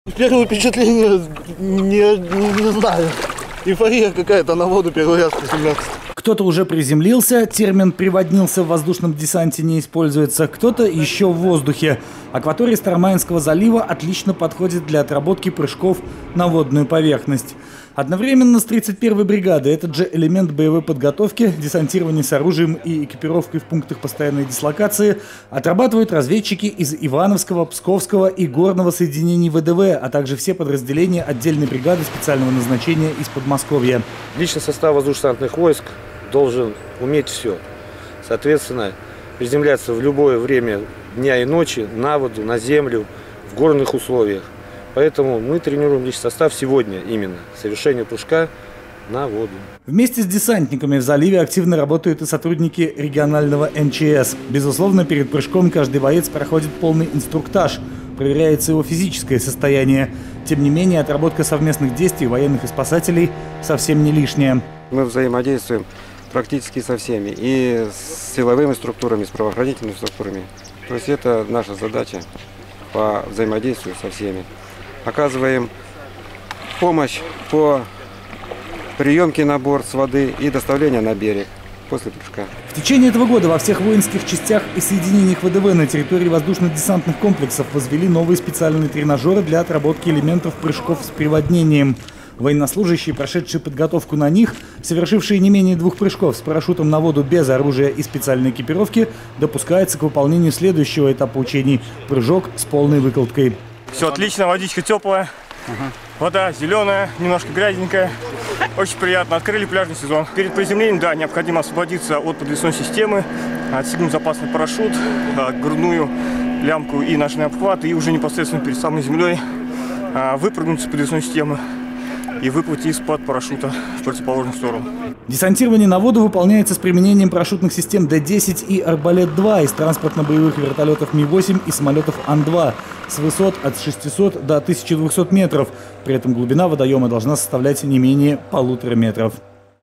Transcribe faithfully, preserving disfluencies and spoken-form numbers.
Первое впечатление, не, не, не знаю. Эйфория какая-то на воду первый раз приземляться. Кто-то уже приземлился, термин «приводнился» в воздушном десанте не используется, кто-то еще в воздухе. Акватория Старомаинского залива отлично подходит для отработки прыжков на водную поверхность. Одновременно с тридцать первой бригадой этот же элемент боевой подготовки, десантирование с оружием и экипировкой в пунктах постоянной дислокации, отрабатывают разведчики из Ивановского, Псковского и Горного соединений ВДВ, а также все подразделения отдельной бригады специального назначения из Подмосковья. Личный состав воздушно-десантных войск должен уметь все. Соответственно, приземляться в любое время дня и ночи на воду, на землю, в горных условиях. Поэтому мы тренируем личный состав сегодня именно совершению прыжка на воду. Вместе с десантниками в заливе активно работают и сотрудники регионального эм че эс. Безусловно, перед прыжком каждый боец проходит полный инструктаж, проверяется его физическое состояние. Тем не менее, отработка совместных действий военных и спасателей совсем не лишняя. Мы взаимодействуем практически со всеми, и с силовыми структурами, с правоохранительными структурами. То есть это наша задача по взаимодействию со всеми. Оказываем помощь по приемке на борт с воды и доставлению на берег после прыжка. В течение этого года во всех воинских частях и соединениях ВДВ на территории воздушно-десантных комплексов возвели новые специальные тренажеры для отработки элементов прыжков с приводнением. Военнослужащие, прошедшие подготовку на них, совершившие не менее двух прыжков с парашютом на воду без оружия и специальной экипировки, допускаются к выполнению следующего этапа учений – прыжок с полной выкладкой. Все отлично, водичка теплая, ага. Вода зеленая, немножко грязненькая. Очень приятно. Открыли пляжный сезон. Перед приземлением, да, необходимо освободиться от подвесной системы, отстегнуть запасный парашют, грудную лямку и ножный обхват, и уже непосредственно перед самой землей выпрыгнуть с подвесной системы и выплыть из-под парашюта в противоположную сторону. Десантирование на воду выполняется с применением парашютных систем Д десять и Арбалет-два из транспортно-боевых вертолетов Ми восемь и самолетов Ан два с высот от шестисот до тысячи двухсот метров. При этом глубина водоема должна составлять не менее полутора метров.